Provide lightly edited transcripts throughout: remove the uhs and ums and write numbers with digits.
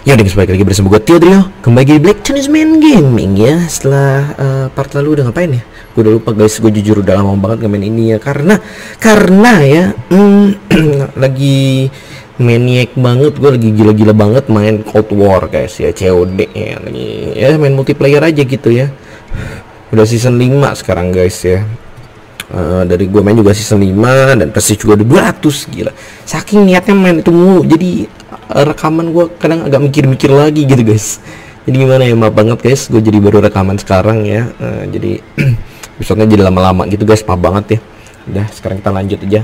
Ya udah balik lagi bersama gue Teodrio. Kembali di Black Chinese Man Gaming ya. Setelah part lalu udah ngapain ya? Gue udah lupa guys. Gue jujur udah lama banget nge-main ini ya. Karena ya lagi maniac banget. Gue lagi gila-gila banget main Cold War guys ya. COD ya. Lagi ya main multiplayer aja gitu ya. Udah season 5 sekarang guys ya. Dari gue main juga season 5 dan persis juga udah 200 gila. Saking niatnya main itu mulu. Jadi rekaman gue kadang agak mikir-mikir lagi gitu guys. Jadi gimana ya, maaf banget guys, gue jadi baru rekaman sekarang ya. Jadi episode-nya jadi lama-lama gitu guys, maaf banget ya. Udah sekarang kita lanjut aja.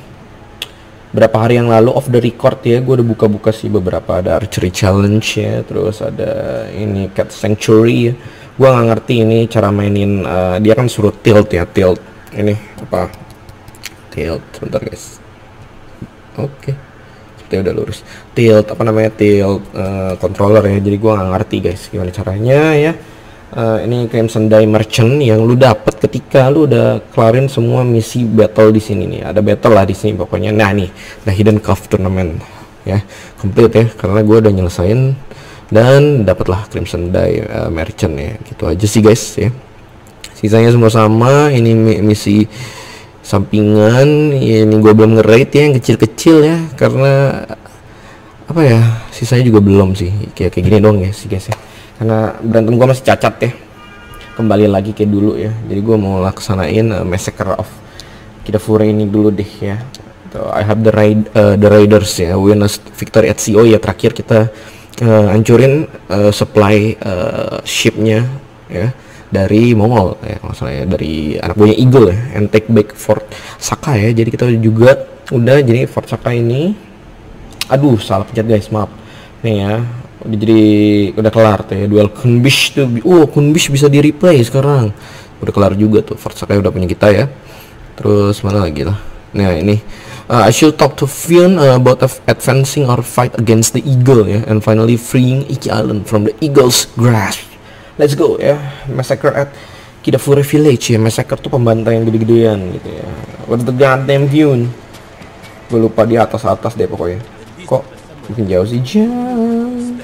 Berapa hari yang lalu off the record ya, gue udah buka-buka sih beberapa. Ada archery challenge ya, terus ada ini cat sanctuary ya. Gue nggak ngerti ini cara mainin, dia kan suruh tilt ya, tilt ini apa, tilt sebentar guys. Oke. Udah lurus tilt apa namanya, tilt controller ya. Jadi gua nggak ngerti guys gimana caranya ya. Ini Crimson Dye Merchant yang lu dapat ketika lu udah kelarin semua misi battle di sini nih. Ada battle lah di sini pokoknya. Nah nih, nah Hidden Cove Tournament ya, complete ya, karena gua udah nyelesain dan dapatlah Crimson Dye Merchant ya. Gitu aja sih guys ya. Sisanya semua sama. Ini misi sampingan ya, ini gue belum nge-rate ya yang kecil-kecil ya, karena apa ya, sisanya juga belum sih, kayak gini dong ya sih guys ya, karena berantem gue masih cacat ya, kembali lagi kayak dulu ya. Jadi gue mau laksanain Massacre of Kidafure ini dulu deh ya. So, I have the Raiders ya, win victory at CO ya. Terakhir kita hancurin supply shipnya ya dari Mongol ya, maksudnya dari anak buahnya Eagle ya, and take back Fort Saka ya. Jadi kita juga udah, jadi Fort Saka ini, aduh salah pencet guys, maaf nih ya, udah jadi udah kelar tuh ya, duel Kunbish tuh. Kunbish bisa di replay sekarang, udah kelar juga tuh, Fort Saka udah punya kita ya. Terus mana lagi lah, nah ini I should talk to Fionn about advancing our fight against the Eagle ya, and finally freeing Iki Island from the Eagle's grasp. Let's go ya, Massacre at Kidafure Village ya. Massacre tuh pembantaian gede-gedean gitu ya. What the goddamn view? Gue lupa, di atas-atas deh pokoknya. Kok makin jauh sih? Jauh.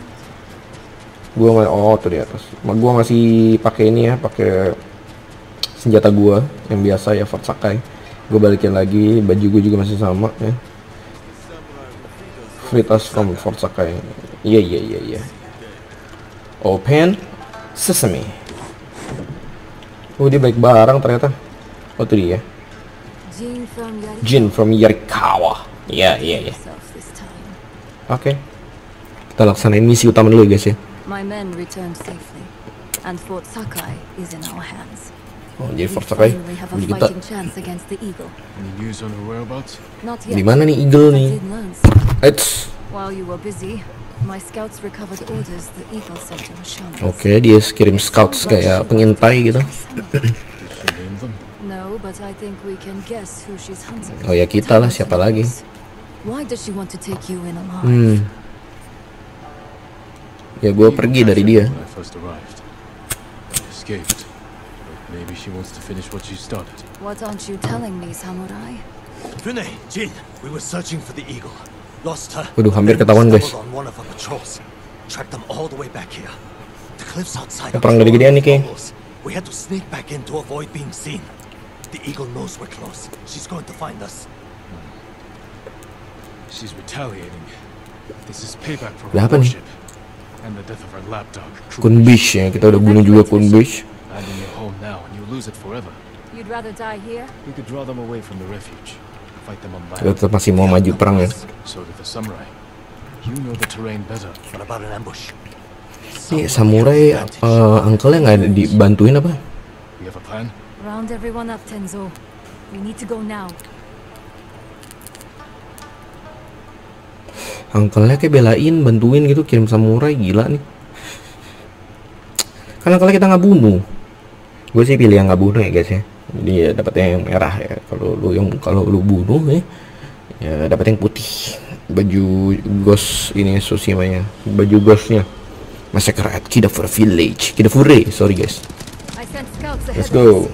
Tuh di atas. Gue masih pakai ini ya, pakai senjata gue yang biasa ya, Fort Sakai. Gue balikin lagi, baju gue juga masih sama ya. Free us from Fort Sakai. Iya. Open Sesame. Dia baik barang ternyata. Oh tuh dia. Jin from Yarikawa. Iya. Oke. Kita laksanain misi utama dulu guys ya. Oh, jadi Fort Sakai punya kita. Di mana nih Eagle nih? Oke, dia kirim scouts kayak pengintai gitu. Oh ya, kita lah, siapa lagi? Ya gue pergi dari dia. Waduh, hampir ketahuan guys. Perang dari gedean nih kayaknya. Ada apa nih? Kunbish ya, kita udah bunuh juga Kunbish. Kita tetap masih mau maju perang ya. Ini samurai uncle-nya nggak dibantuin apa? Uncle-nya kayak belain, bantuin gitu, kirim samurai, gila nih. Karena kalau kita nggak bunuh, gue sih pilih yang nggak bunuh ya guys ya. Jadi ya dapetnya yang merah ya. Kalau lu bunuh ya dapat yang putih. Baju ghost ini Tsushima-nya, baju ghostnya. Massacre at Kidafure Village. Kidafure, sorry guys. Let's go.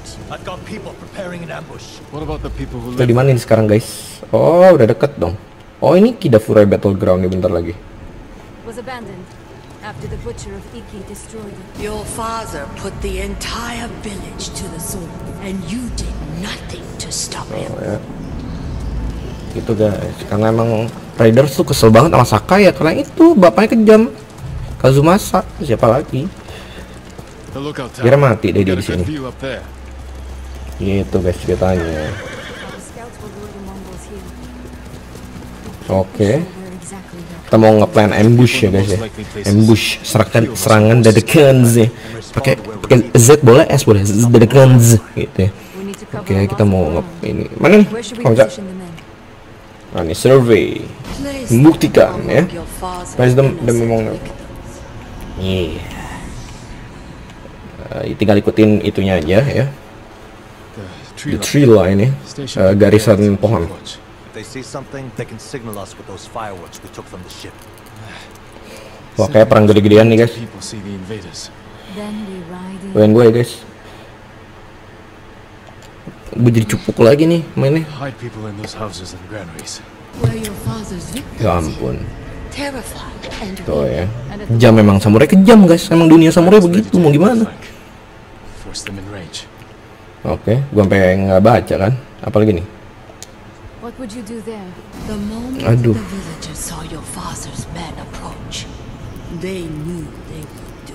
Kita di mana ini sekarang guys? Oh, udah deket dong. Oh, ini Kidafure Battleground nih bentar lagi. Was abandoned after the butcher of Iki destroyed it. Your father put the entire village to the sword, and you did nothing to stop him. Oh ya. Gitu guys, karena emang Raiders tuh kesel banget sama Sakai ya, karena itu bapaknya kejam. Kazumasa, siapa lagi? Kira mati deh dia di sini. Gitu guys ceritanya. Our scouts will lure the Mongols here. Oke. Where exactly they're Kita mau ngeplan ambush ya guys ya. Ambush, serangan dadakan Z. Pakai Z boleh, S boleh, dadakan Z gitu ya. we need to cover Oke, a kita lot mau of nge ini. Mana nih? Where should we Kamu cak. position the men? Nah, ini survey. Place Membuktikan them ya. among your father's Place them innocent memang. victims. Iya. Tinggal ikutin itunya aja ya. The tree line ya. Garisan pohon. If they see something, they can signal us with those fireworks we took from the ship. Wah, kayak perang gede-gedean nih guys. Then we ride in. Doain gue ya guys. Gue jadi cupuk lagi nih mainnya. Where your father's victims Ya ampun. terrified and Tuh weak. ya. Kejam memang, samurai kejam guys. Emang dunia samurai begitu, mau gimana? Oke, gua sampai nggak baca kan. Apalagi nih? What would you do there? The moment Aduh. the villagers saw your father's men approach, they knew they would do.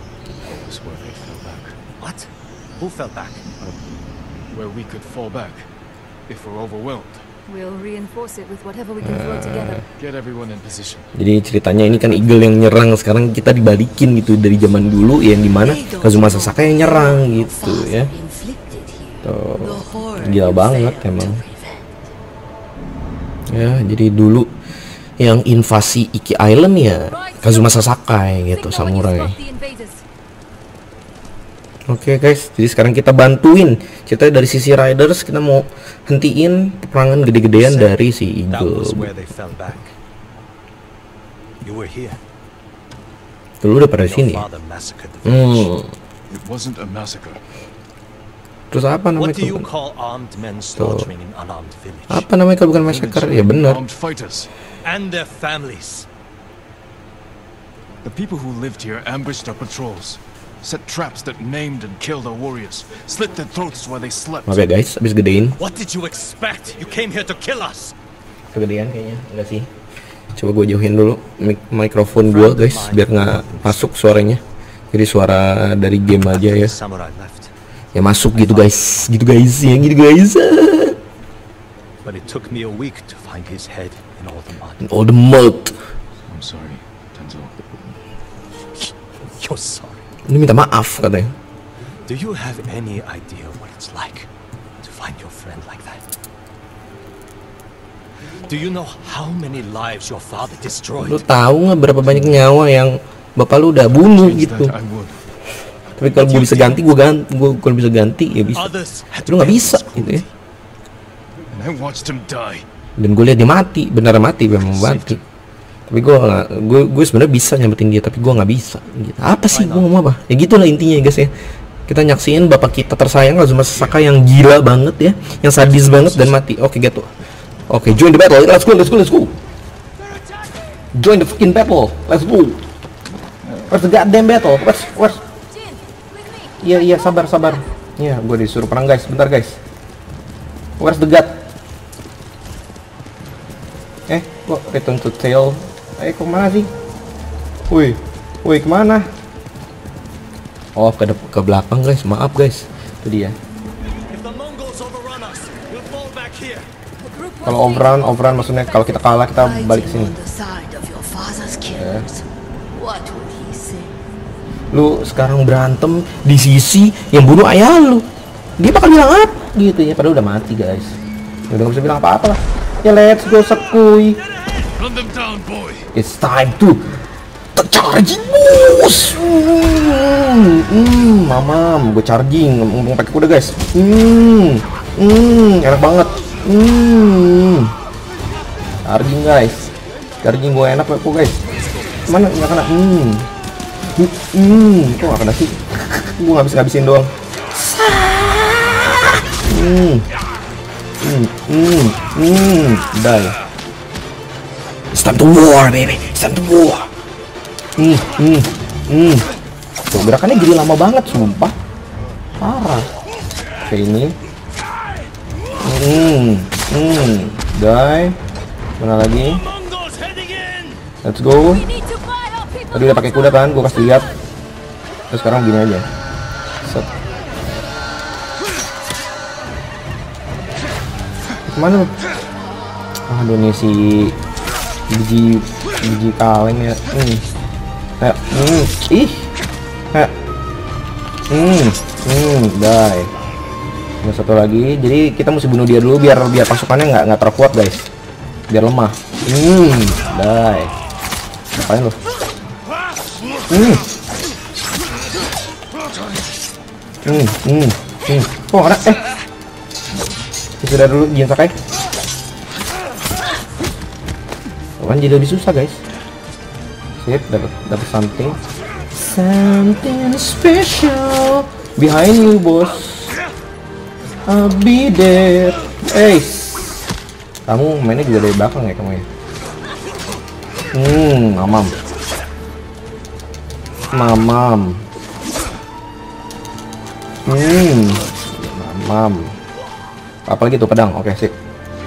What? Who fell back? Where we could fall back if we're overwhelmed. We'll reinforce it with whatever we can throw together. Get everyone in position. Jadi ceritanya ini kan Eagle yang nyerang, sekarang kita dibalikin gitu dari zaman dulu yang dimana Kazumasa Sakai yang nyerang gitu ya. Inflicted here. Tuh, The horror gila you banget failed to emang. prevent. Ya, jadi dulu yang invasi Iki Island ya Kazumasa Sakai gitu, samurai. Oke guys, jadi sekarang kita bantuin. Kita dari sisi Riders kita mau hentiin peperangan gede-gedean dari si That was Eagle. where they fell back. You were here. Dulu udah pada Your sini. father massacred the village. It wasn't a massacre. Terus apa namanya? What do you kalau- call armed men slaughtering an unarmed village? Apa namanya kalau bukan massacre? Ya benar. Armed fighters. And their families. The people who lived here ambushed our patrols, set traps that maimed and killed our warriors, slit their throats while they slept. Maaf ya guys, abis gedein. What did you expect? You came here to kill us. Kegedean kayaknya, enggak sih? Coba gue jauhin dulu mikrofon gue guys, biar nggak masuk suaranya. Jadi suara dari game aja ya. Samurai left. Ya masuk gitu guys, ya gitu guys. But it took me a week to find his head in all the mud. All the mud. I'm sorry, Tenzo. You're sorry. Ini minta maaf katanya. Do you have any idea what it's like to find your friend like that? Do you know how many lives your father Lu destroyed? tahu nggak berapa banyak nyawa yang bapak lu udah bunuh Change gitu? that I would. Tapi kalau gue bisa ganti, gue kalau bisa ganti ya bisa. Others had Lu to nggak pay bisa this gitu ya. And I watched him die. Dan gue lihat dia mati, benar mati, memang mati. Tapi gue sebenarnya bisa nyampetin dia, tapi gue nggak bisa. Gitu. Apa sih gue ngomong apa? Ya gitulah intinya ya guys ya. Kita nyaksiin bapak kita tersayang Kazumasa Sakai yang gila banget ya, yang sadis banget dan mati. Oke gitu. Oke, join the battle. Let's go. Join the fucking battle. Let's go. Where's the goddamn battle? Where's? Iya, sabar. Iya, gue disuruh perang guys. Bentar guys. Where's the god? Kok return to tail? Kemana sih? Woi, kemana? Oh, ke belakang guys. Maaf guys. Itu dia. If the Mongols overrun us, we'll fall back here. Kalau overrun maksudnya kalau kita kalah kita balik ke sini. On the side of your father's killers. What would he say? Lu sekarang berantem di sisi yang bunuh ayah lu. Dia bakal bilang apa gitu ya, padahal udah mati guys. Udah gak bisa bilang apa-apa lah. Ya let's go Sakuy. Run them down, boy. It's time to charging bos. Mamam, gue charging ngomong pakai kuda guys. Enak banget. Charging guys. Charging gue enak kok guys. Mana nggak kena? Kok nggak kena sih? Gue ngabisin doang. Die. time to war, baby. It's time to war. Tuh, gerakannya jadi lama banget, sumpah. Parah. Kayak ini. Die. Mana lagi? Let's go. Tadi udah pakai kuda kan, gue kasih lihat. Terus sekarang gini aja. Set. Kemana? Aduh nih si biji kaleng ya. Ih. Die. Ada satu lagi. Jadi kita mesti bunuh dia dulu biar pasukannya nggak terkuat guys. Biar lemah. Die. Ngapain lo? Oh ada sudah dulu Jin Sakai. Kan jadi lebih susah guys. Sip, dapat something special behind you bos. I'll be there. Kamu mainnya juga dari belakang ya kamu ya. Mamam. Apalagi tuh pedang. Oke, sip.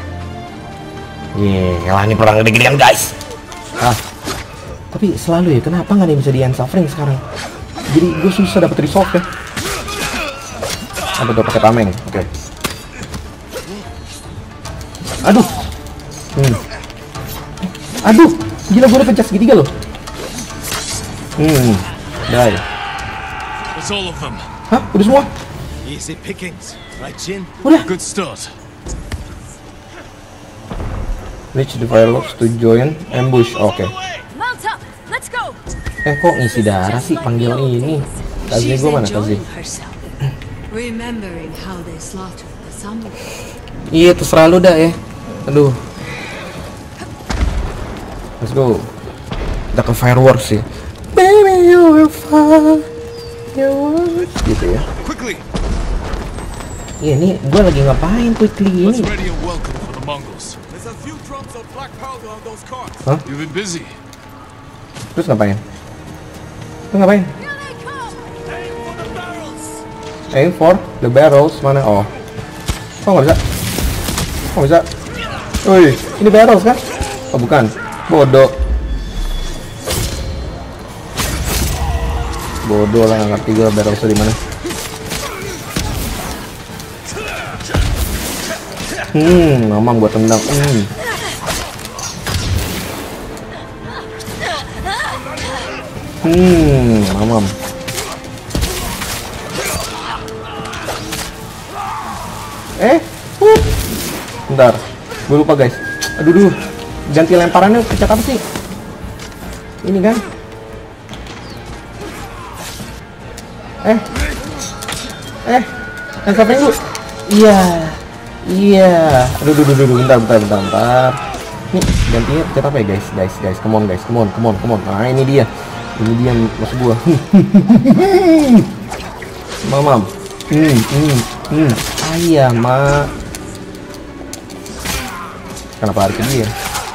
Lah ini perang gede-gedean guys. Tapi selalu ya, kenapa nggak ada yang bisa di end suffering sekarang? Jadi gue susah dapet resolve ya. Apa tuh pakai tameng? Oke. Aduh. Aduh, gila gue udah pencet segitiga loh. Die. That's all of them. Hah? Udah semua? Easy pickings, right, Jin? Udah. Good start. Reach the firelocks to join ambush. Oke. Mount up. Let's go. Kok ngisi darah sih panggil ini? Kazi gue mana Kazi? Remembering how they slaughtered the samurai. Iya terserah lu dah ya. Aduh. Let's go. Kita ke fireworks sih. Baby you will find gitu ya. Quickly. Iya nih gue lagi ngapain quickly Let's ini? ready a welcome for the Mongols. There's a few drops of black powder on those carts. Hah? You've been busy. Terus ngapain? Terus ngapain? Aim for the barrels mana? Oh. Kok nggak bisa? Kok bisa? Wih, ini barrels kan? Oh bukan. Bodoh. Bodoh lah, nggak ngerti gue barrelsnya di mana. Mamam gua tendang. Mamam. Bentar, gue lupa guys. Aduh, ganti lemparannya pencet apa sih? Ini kan? Yang sampai dulu. Iya. Aduh, bentar. Nih, gantinya pencet apa ya guys? Come on guys, come on. Nah, ini dia maksud gua. Mamam. Ayah, mak. Kenapa lari ke dia?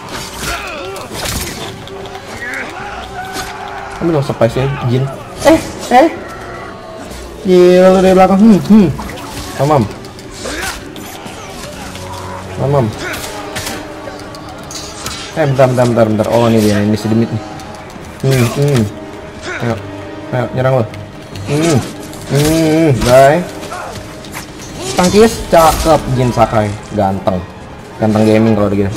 Kamu dong surprise ya, Jin. Gila lu dari belakang. Mamam. Bentar. Oh, ini dia, ini si demit nih. Ayo, nyerang lo. Bye. Tangkis, cakep Jin Sakai, ganteng gaming kalau gitu.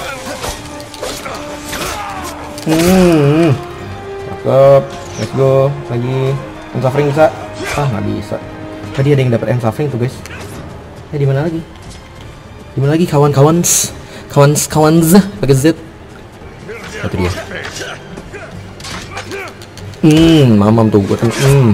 Cakep, let's go lagi. End suffering bisa? Nggak bisa. Tadi ada yang dapat end suffering tuh guys. Di mana lagi? Kawan pakai Z. Itu dia. Mamam tuh buat.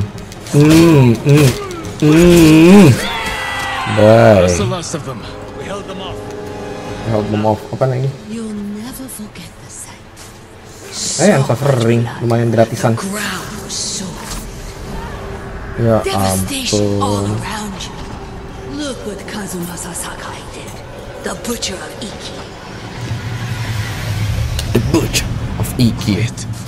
Bye. That's the last of them. We held them off. Held them off. Apa nih? You'll never forget the sight. Yang suffering lumayan gratisan. The ground was sore. Ya Devastation all ampun. around you. Look what Kazumasa Sakai did. The butcher of Iki. The Butcher Iki.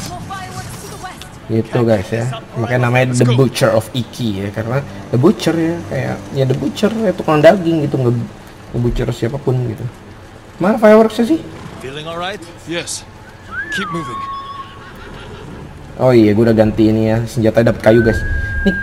Gitu guys ya. Makanya namanya The Butcher of Iki ya, karena The Butcher ya kayak ya The Butcher ya, tukang daging gitu, nge-butcher siapapun gitu. Mana fireworksnya sih? Feeling alright? Yes. Keep moving. Oh iya, gue udah ganti ini ya, senjata dapat kayu guys. Nih.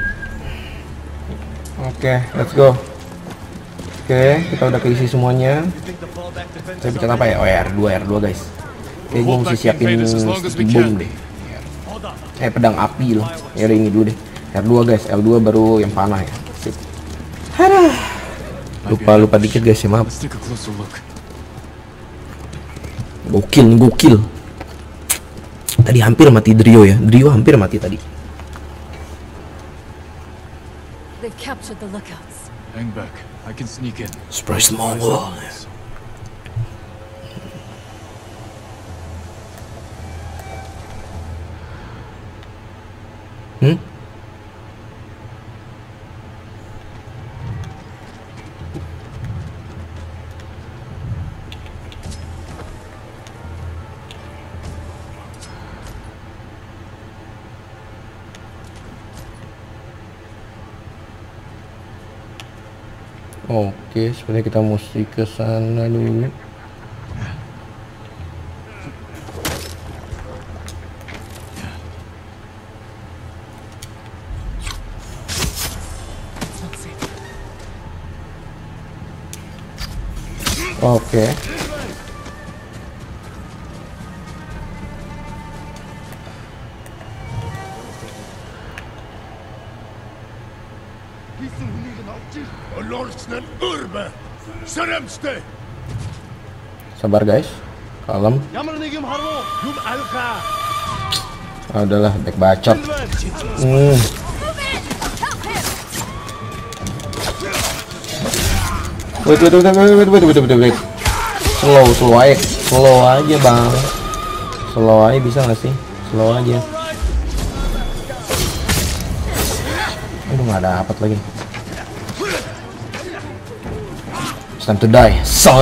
Oke, let's go. Oke, kita udah keisi semuanya. Saya pencet apa ya? Oh ya, R2 guys. Oke, gue mesti siapin sticky bomb deh. Pedang api loh. Ya udah ini dulu deh. R2 guys, L2 baru yang panah ya. Sip. Aduh. Lupa dikit guys ya, maaf. Let's take a closer look. Gokil. Tadi hampir mati Drio ya. Drio hampir mati tadi. They've captured the lookouts. Hang back. I can sneak in. Surprise Mongol. Oke, sebenarnya kita mesti ke sana dulu. Oke. Sabar guys, kalem. Adalah back bacot. Wait. Slow aja bang. Slow aja bisa nggak sih? Slow aja. Aduh nggak dapat lagi. It's time to die, son.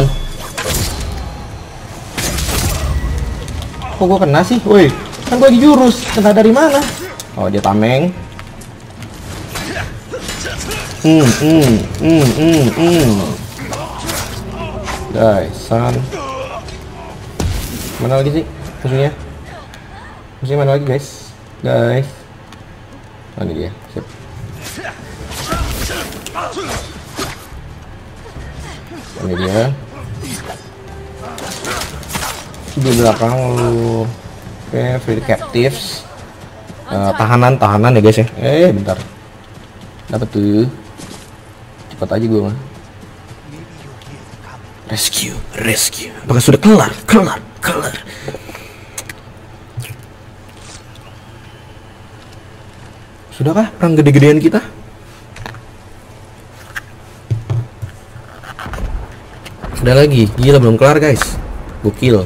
Kok gua kena sih? Woi, kan gua lagi jurus. Kena dari mana? Oh dia tameng. Die, son. Mana lagi sih musuhnya? Musuhnya mana lagi guys? Guys. Oh, ini dia. Sip. Ini dia. Di belakang lu. Oke, free captives. Tahanan ya guys ya. Bentar. Dapat tuh. Cepat aja gue mah. Rescue. Apakah sudah kelar? Sudahkah perang gede-gedean kita? Ada lagi, gila belum kelar guys. Gokil.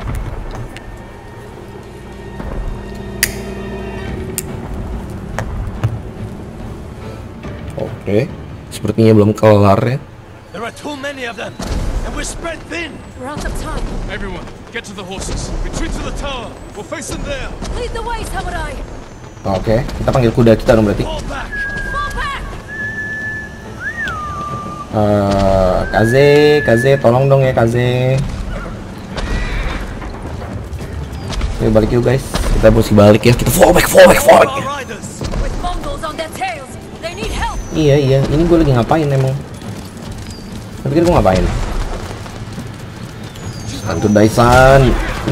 Oke, sepertinya belum kelar ya. There are too many of them, and we're spread thin. We're out of time. Everyone, get to the horses. Retreat to the tower. We'll face them there. Lead the way, Samurai. Oke, kita panggil kuda kita dong berarti. Fall back. Kaze, tolong dong ya Kaze. Oke, balik yuk guys. Kita mesti balik ya. Kita fall back. Our riders. With Mongols on their tails, they need help. Iya. Ini gue lagi ngapain emang? Saya pikir gue ngapain? Santu Daisan.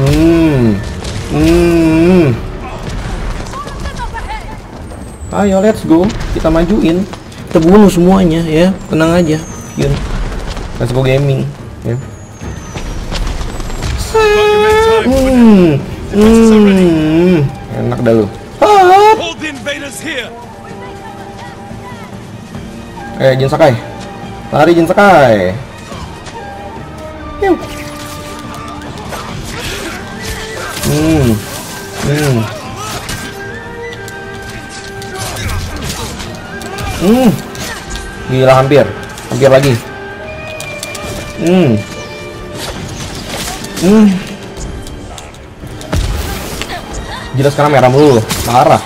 Ayo let's go. Kita majuin. Kita bunuh semuanya ya. Tenang aja. Yun. Let's go gaming. Ya. Enak dah lu. Hold the invaders here. Jin Sakai. Lari Jin Sakai. Yuh. Gila hampir lagi. Jelas sekarang merah mulu, parah.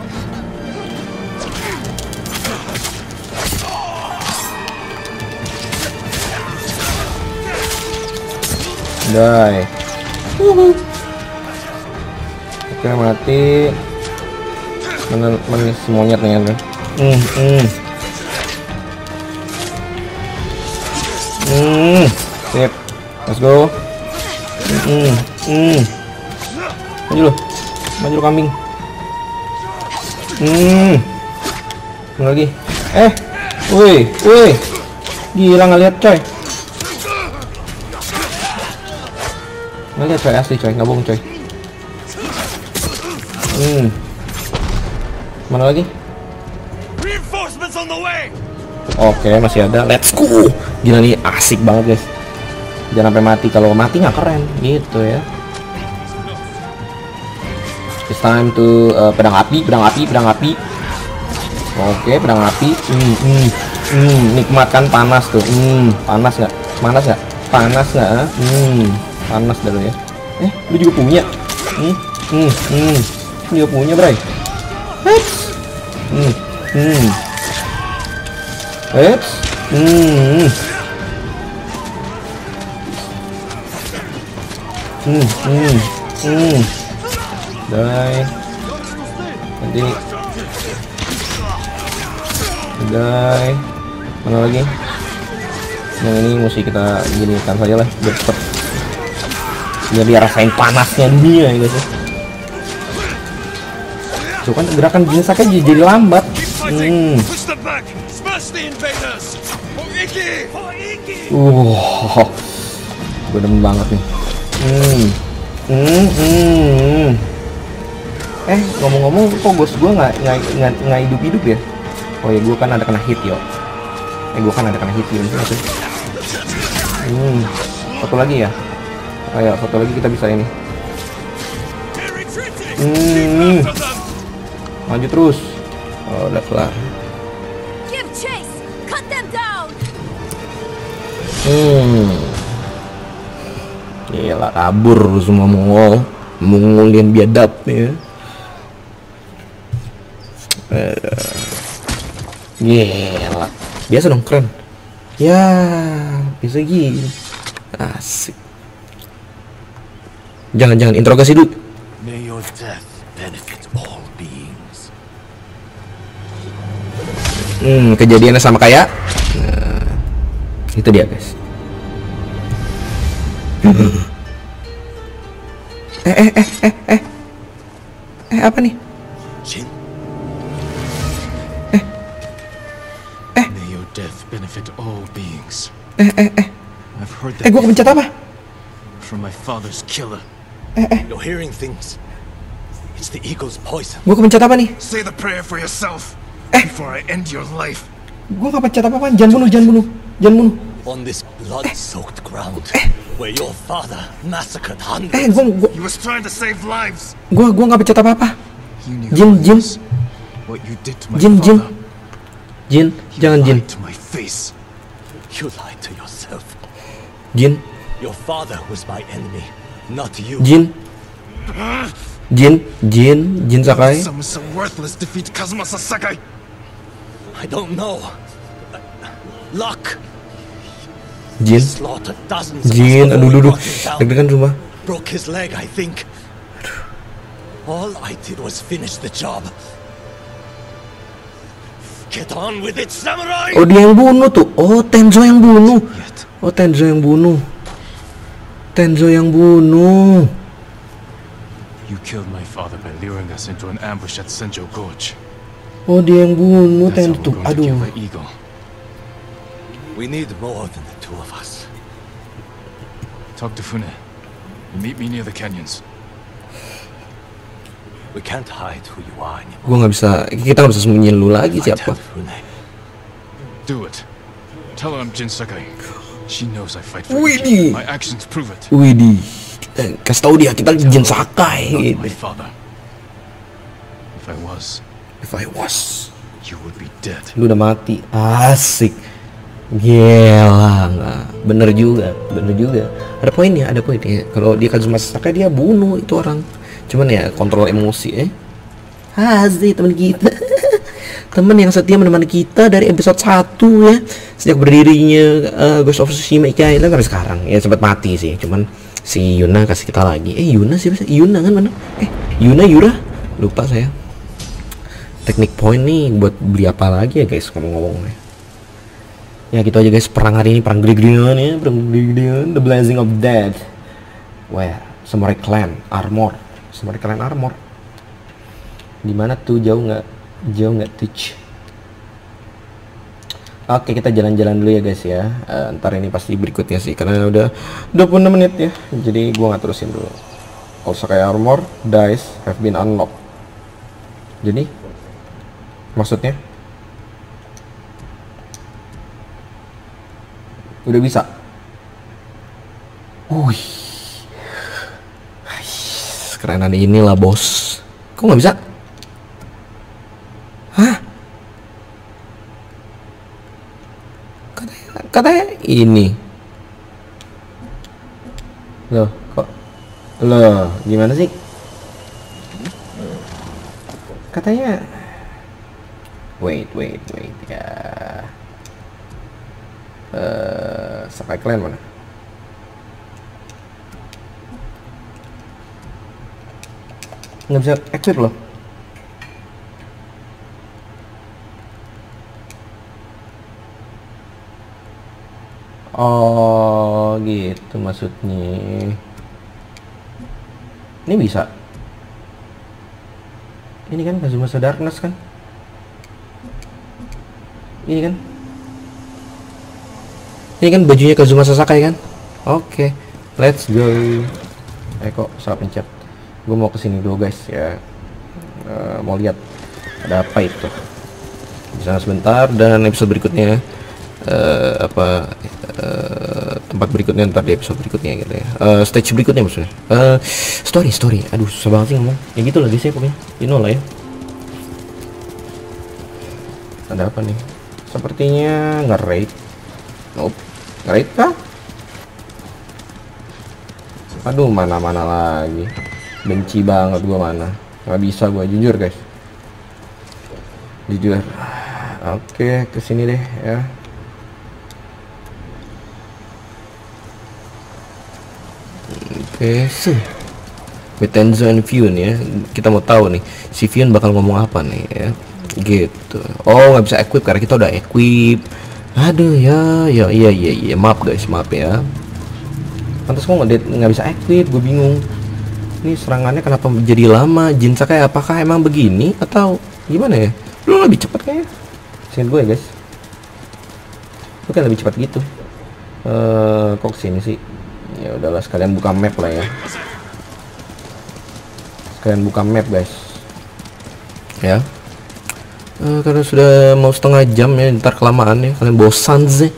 Die. Oke, mati. Mana si monyet nih kan? Sip. Let's go. Maju lu kambing. Mana lagi? Woi. Gila nggak lihat coy. Nggak lihat coy, asli coy, nggak bohong coy. Mana lagi? Oke, masih ada. Let's go. Gila nih, asik banget guys. Jangan sampai mati. Kalau mati nggak keren gitu ya. It's time to pedang api. Oke, pedang api. Nikmatkan panas tuh. Panas nggak? Panas dulu ya. Lu juga punya. Lu juga punya, bray. Die. Nanti die. Mana lagi? Yang ini mesti kita ginikan saja lah biar cepet, biar dia rasain panasnya dunia ya guys. Tuh kan gerakan Jinsaka jadi lambat. Gue demen banget nih. Ngomong-ngomong, kok bos gue nggak hidup ya? Oh ya, gue kan ada kena hit yo. Satu lagi ya. Ayo, satu lagi kita bisa ini. Maju terus. Oh, udah kelar. Gila, kabur semua Mongol yang biadab ya. Gila, biasa dong, keren. Ya, bisa gini. Asik. Jangan interogasi dulu. May your death benefit all beings. Kejadiannya sama kayak itu dia guys. Apa nih? Jin. May your death benefit all beings. I've heard that Gua kepencet apa? from my father's killer. You're hearing things. It's the eagle's poison. Gua kepencet apa nih? Say the prayer for yourself before I end your life. Gua nggak pencet apa-apa. Jangan bunuh. On this blood-soaked ground, where your father massacred hundreds. He was trying to save lives. Gua nggak pencet apa-apa. You knew Jin. what you did to my Jin. father. Jin, jangan Jin. Lied to my face. You lied to yourself. Jin. Your father was my enemy, not you. Jin Sakai. Someone so worthless defeat Kazuma Sakai. I don't know. Luck. Jin. Slaughtered dozens of us Jin, before we aduh. brought him down. Deg-degan cuma. Broke his leg, I think. All I did was finish the job. Get on with it, samurai! Oh, dia yang bunuh tuh. Oh, Tenzo yang bunuh. You killed my father by luring us into an ambush at Senjo Gorge. Oh, dia yang bunuh That's how Tenzo. we're going to kill Aduh. the eagle. We need more than the two of us. Talk to Fune. Meet me near the canyons. We can't hide who you are anymore. Kita nggak bisa sembunyiin lu lagi I siapa. tell Fune, Do it. Tell her I'm Jin Sakai. She knows I fight for Widih. Iki. My actions prove it. Widih. Kasih tahu dia kita Jin Sakai Not gitu. my father. If I was, you would be dead. Lu udah mati. Asik. Gila, nggak? Bener juga. Ada poinnya. Kalau dia Kazuma Sakai dia bunuh itu orang. Cuman ya kontrol emosi Hazi teman kita. Teman yang setia menemani kita dari episode 1 ya. Sejak berdirinya Ghost of Tsushima Ikai sampai sekarang. Ya sempat mati sih, cuman si Yuna kasih kita lagi. Yuna siapa sih? Yuna kan mana? Yura? Lupa saya. Teknik point nih buat beli apa lagi ya guys ngomong-ngomong. Ya gitu aja guys, perang hari ini, perang gede-gedean ya, The Blazing of Dead. Where? Samurai Clan Armor. Di mana tuh, jauh nggak touch. Oke, kita jalan-jalan dulu ya guys ya. Ntar ini pasti berikutnya sih, karena udah 26 menit ya. Jadi gua nggak terusin dulu. Also kayak armor dice have been unlocked. Jadi maksudnya udah bisa. Wih, kerenan inilah bos. Kok nggak bisa? Hah? Katanya ini. Loh, kok? Loh, gimana sih? Katanya wait ya. Sakai Clan mana? Nggak bisa equip loh. Oh gitu maksudnya. Ini bisa. Ini kan Kazumasa Darkness kan? Ini kan bajunya Kazumasa Sakai kan? Oke, let's go. Kok salah pencet. Gue mau kesini dulu guys ya. Mau lihat ada apa itu. Bisa sebentar, dan episode berikutnya tempat berikutnya ntar di episode berikutnya gitu ya. Stage berikutnya maksudnya. Story. Aduh susah banget sih ngomong. Ya gitu lah guys ya pokoknya. You know lah ya. Ada apa nih? Sepertinya nge-raid. Nope. Nge-raid kah? Aduh mana lagi. Benci banget gua mana. Nggak bisa gua jujur guys. Jujur. Oke, kesini deh ya. Oke, Betenzo and Fion ya. Kita mau tahu nih si Fion bakal ngomong apa nih ya. Gitu. Oh, nggak bisa equip karena kita udah equip. Aduh ya, iya. Maaf guys, maaf ya. Pantas kok nggak bisa equip, gue bingung. Ini serangannya kenapa jadi lama? Jin Sakai apakah emang begini atau gimana ya? Lu lebih cepat kayaknya. Singkat gue ya guys. Lu kan lebih cepat gitu. Kok kesini sih? Ya udahlah, sekalian buka map lah ya. Sekalian buka map guys. Ya. Karena sudah mau setengah jam ya, ntar kelamaan ya. Kalian Bozanz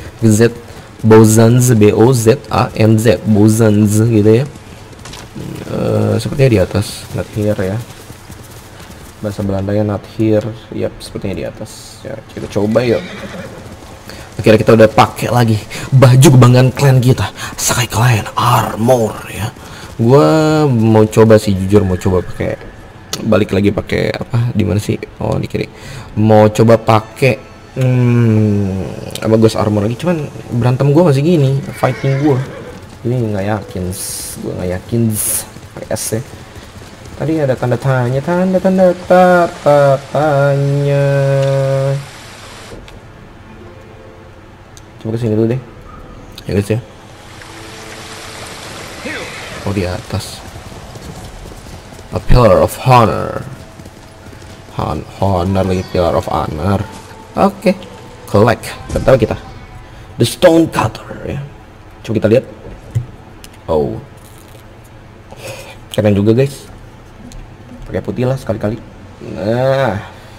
B-O-Z-A-N-Z Bozanz gitu ya. Sepertinya di atas, not here ya. Bahasa Belandanya not here. Yap, sepertinya di atas. Ya, kita coba yuk. Akhirnya kita udah pakai lagi baju kebanggaan klan kita, Sakai Clan Armor ya. Gua mau coba sih, jujur mau coba pakai, balik lagi pakai apa, di mana sih? Oh di kiri. Mau coba pakai apa Ghost Armor lagi, cuman berantem gua masih gini, fighting gua ini nggak yakin. Gua nggak yakin pakai S ya. Tadi ada tanda tanya. Coba kesini dulu deh ya guys ya. Oh di atas, a pillar of honor. Honor lagi, pillar of honor. Oke, collect. Bentar kita the stone cutter ya. Coba kita lihat. Oh keren juga guys, pakai putih lah sekali-kali. Nah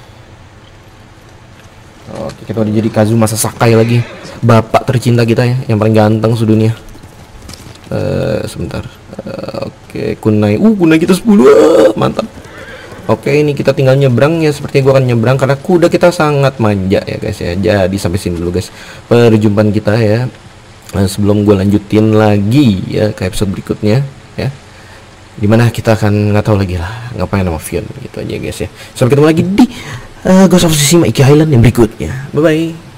oke, kita udah jadi Kazumasa Sakai lagi, bapak tercinta kita ya, yang paling ganteng sedunia. Sebentar. Oke, kunai. Kunai kita 10. Mantap. Oke, ini kita tinggal nyebrang ya. Sepertinya gua akan nyebrang karena kuda kita sangat manja ya guys ya. Jadi sampai sini dulu guys perjumpaan kita ya. Sebelum gue lanjutin lagi ya ke episode berikutnya ya. Dimana kita akan nggak tahu lagi lah ngapain sama Fion gitu aja guys ya. Sampai ketemu lagi di Ghost of Tsushima Iki Island yang berikutnya. Bye bye.